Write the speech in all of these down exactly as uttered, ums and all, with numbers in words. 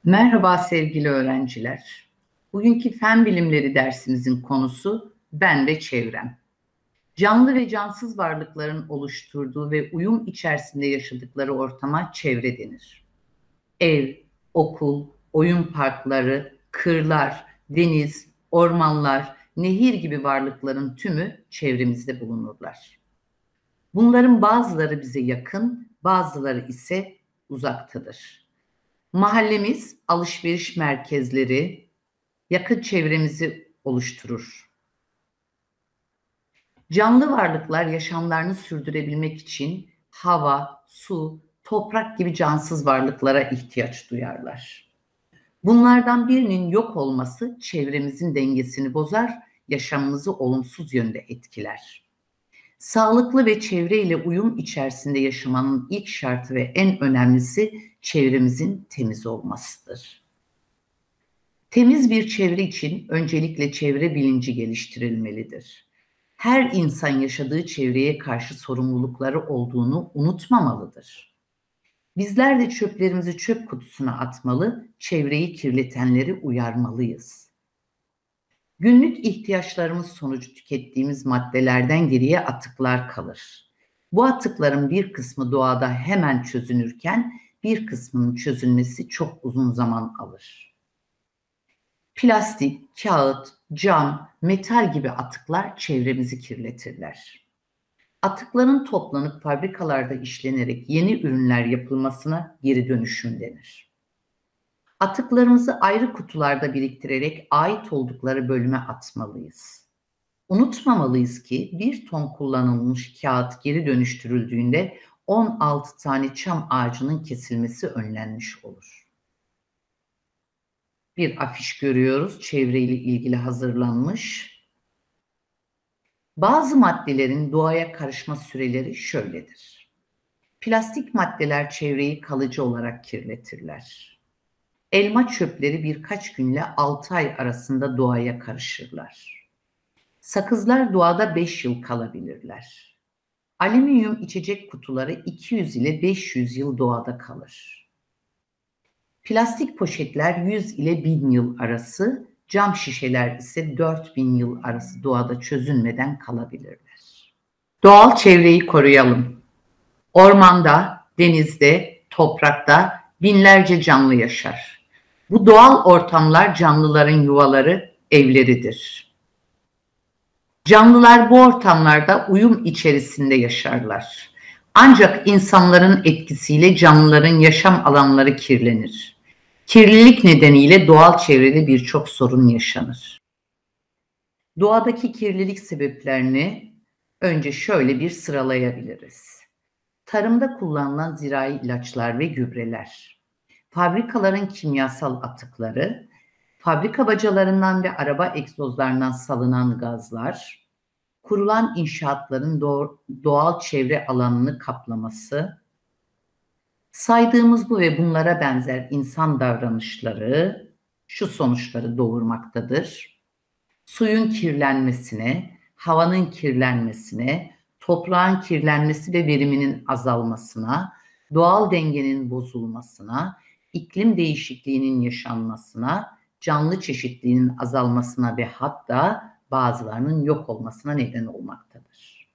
Merhaba sevgili öğrenciler. Bugünkü fen bilimleri dersimizin konusu ben ve çevrem. Canlı ve cansız varlıkların oluşturduğu ve uyum içerisinde yaşadıkları ortama çevre denir. Ev, okul, oyun parkları, kırlar, deniz, ormanlar, nehir gibi varlıkların tümü çevremizde bulunurlar. Bunların bazıları bize yakın, bazıları ise uzaktadır. Mahallemiz, alışveriş merkezleri, yakın çevremizi oluşturur. Canlı varlıklar yaşamlarını sürdürebilmek için hava, su, toprak gibi cansız varlıklara ihtiyaç duyarlar. Bunlardan birinin yok olması çevremizin dengesini bozar, yaşamımızı olumsuz yönde etkiler. Sağlıklı ve çevreyle uyum içerisinde yaşamanın ilk şartı ve en önemlisi çevremizin temiz olmasıdır. Temiz bir çevre için öncelikle çevre bilinci geliştirilmelidir. Her insan yaşadığı çevreye karşı sorumlulukları olduğunu unutmamalıdır. Bizler de çöplerimizi çöp kutusuna atmalı, çevreyi kirletenleri uyarmalıyız. Günlük ihtiyaçlarımız sonucu tükettiğimiz maddelerden geriye atıklar kalır. Bu atıkların bir kısmı doğada hemen çözünürken bir kısmının çözülmesi çok uzun zaman alır. Plastik, kağıt, cam, metal gibi atıklar çevremizi kirletirler. Atıkların toplanıp fabrikalarda işlenerek yeni ürünler yapılmasına geri dönüşüm denir. Atıklarımızı ayrı kutularda biriktirerek ait oldukları bölüme atmalıyız. Unutmamalıyız ki bir ton kullanılmış kağıt geri dönüştürüldüğünde on altı tane çam ağacının kesilmesi önlenmiş olur. Bir afiş görüyoruz, çevreyle ilgili hazırlanmış. Bazı maddelerin doğaya karışma süreleri şöyledir. Plastik maddeler çevreyi kalıcı olarak kirletirler. Elma çöpleri birkaç günle altı ay arasında doğaya karışırlar. Sakızlar doğada beş yıl kalabilirler. Alüminyum içecek kutuları iki yüz ile beş yüz yıl doğada kalır. Plastik poşetler yüz ile bin yıl arası, cam şişeler ise dört bin yıl arası doğada çözünmeden kalabilirler. Doğal çevreyi koruyalım. Ormanda, denizde, toprakta binlerce canlı yaşar. Bu doğal ortamlar canlıların yuvaları, evleridir. Canlılar bu ortamlarda uyum içerisinde yaşarlar. Ancak insanların etkisiyle canlıların yaşam alanları kirlenir. Kirlilik nedeniyle doğal çevrede birçok sorun yaşanır. Doğadaki kirlilik sebeplerini önce şöyle bir sıralayabiliriz. Tarımda kullanılan zirai ilaçlar ve gübreler, fabrikaların kimyasal atıkları, fabrika bacalarından ve araba egzozlarından salınan gazlar, kurulan inşaatların doğal çevre alanını kaplaması, saydığımız bu ve bunlara benzer insan davranışları şu sonuçları doğurmaktadır. Suyun kirlenmesine, havanın kirlenmesine, toprağın kirlenmesi ve veriminin azalmasına, doğal dengenin bozulmasına, iklim değişikliğinin yaşanmasına, canlı çeşitliliğinin azalmasına ve hatta bazılarının yok olmasına neden olmaktadır.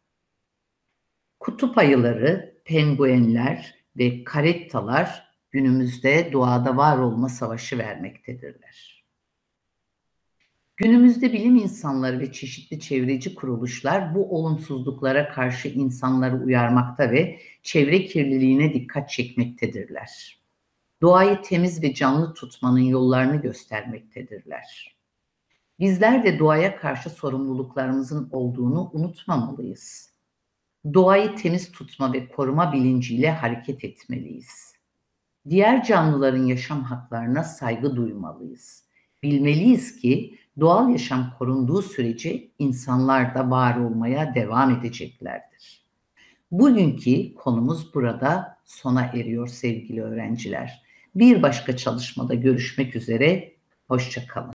Kutup ayıları, penguenler ve karettalar günümüzde doğada var olma savaşı vermektedirler. Günümüzde bilim insanları ve çeşitli çevreci kuruluşlar bu olumsuzluklara karşı insanları uyarmakta ve çevre kirliliğine dikkat çekmektedirler. Doğayı temiz ve canlı tutmanın yollarını göstermektedirler. Bizler de doğaya karşı sorumluluklarımızın olduğunu unutmamalıyız. Doğayı temiz tutma ve koruma bilinciyle hareket etmeliyiz. Diğer canlıların yaşam haklarına saygı duymalıyız. Bilmeliyiz ki doğal yaşam korunduğu sürece insanlar da var olmaya devam edeceklerdir. Bugünkü konumuz burada sona eriyor sevgili öğrenciler. Bir başka çalışmada görüşmek üzere, hoşça kalın.